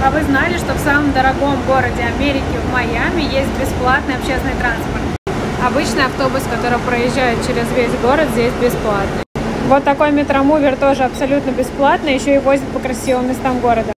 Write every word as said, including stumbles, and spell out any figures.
А вы знали, что в самом дорогом городе Америки, в Майами, есть бесплатный общественный транспорт? Обычный автобус, который проезжает через весь город, здесь бесплатный. Вот такой метромувер тоже абсолютно бесплатный, еще и возит по красивым местам города.